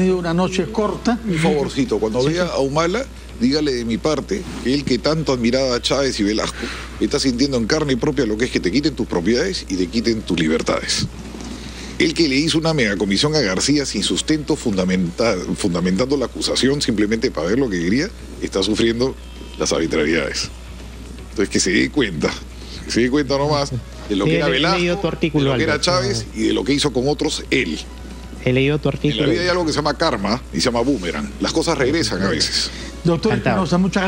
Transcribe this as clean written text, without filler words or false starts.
Una noche corta. Un favorcito, cuando vea a Humala, dígale de mi parte que él que tanto admiraba a Chávez y Velasco está sintiendo en carne propia lo que es que te quiten tus propiedades y te quiten tus libertades. Él que le hizo una megacomisión a García sin sustento fundamentando la acusación simplemente para ver lo que quería, está sufriendo las arbitrariedades. Entonces que se dé cuenta nomás de lo que era Velasco, de lo que era Chávez y de lo que hizo con otros él. He leído tu artículo. En la vida hay algo que se llama karma y se llama boomerang. Las cosas regresan a veces. Doctor Espinosa, muchas gracias.